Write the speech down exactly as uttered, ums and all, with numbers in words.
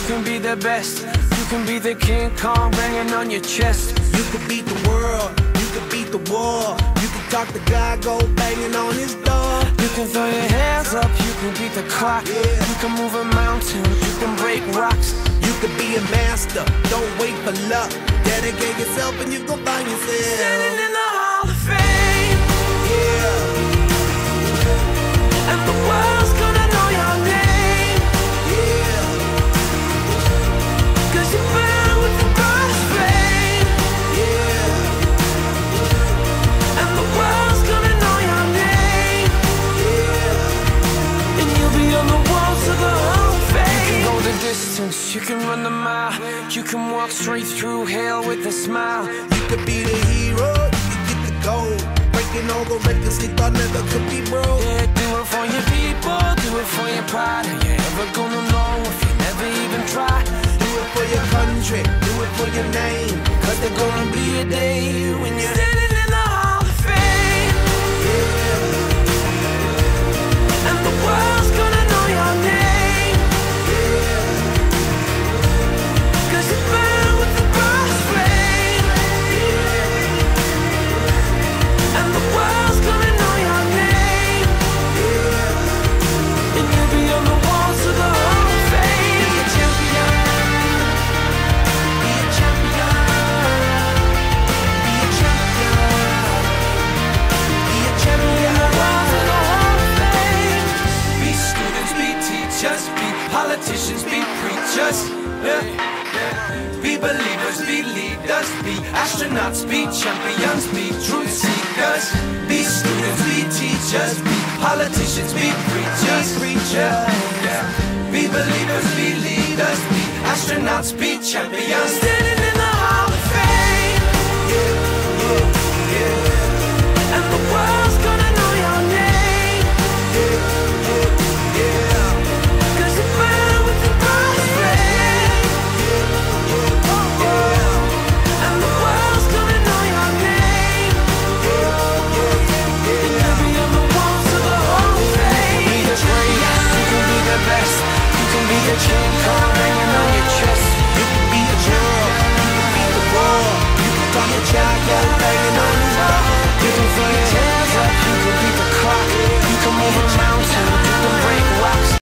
can be the best. You can be the King Kong banging on your chest. You can beat the world, you can beat the war. You can talk to God, go banging on his door. You can throw your hands up, you can beat the clock. Yeah. You can move a mountain, you can break rocks. You can be a master, don't wait for luck. Dedicate yourself and you gon' find yourself Standing in the Hall of Fame. Yeah, And the world's gonna know your name. yeah, Cause you burn with the brightest flame. yeah, And the world's gonna know your name. yeah. And you'll be on the walls of the Hall of Fame. You can go the distance, you can run the mile. You can walk straight through hell with a smile. You could be the hero, you can get the gold. Breaking all the records they thought never could be broke. Yeah, do it for your people, do it for your pride. Are you ever gonna know if you never even try? Do it for your country, do it for your name. Cause there's gonna be a day when you're standing in the Hall of Fame. And the world's gonna know your name. Cause you burn with the brightest flame. And the world's gonna know your name. And you'll be on the walls of the Hall of Fame. Be a champion. Be a champion. Be a champion. Be a champion. The walls of the Hall of Fame. Be students, be teachers, be politicians, be preachers. Yeah. Be believers, be leaders, be astronauts, be champions, be truth seekers. Be students, be teachers, be politicians, be preachers, preachers. Yeah. Be believers, be leaders, be astronauts, be champions. Standing